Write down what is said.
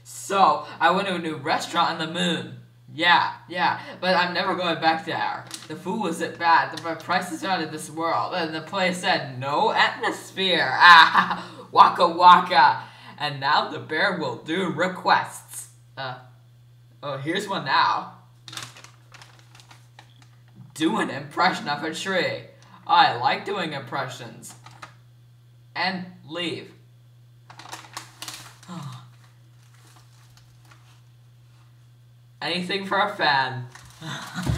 So, I went to a new restaurant on the moon. Yeah, but I'm never going back there. The food wasn't bad, the prices are out of this world, and the place said no atmosphere. Ah, waka waka. And now the bear will do requests. Oh, here's one now. Do an impression of a tree. I like doing impressions. And leave. Anything for a fan.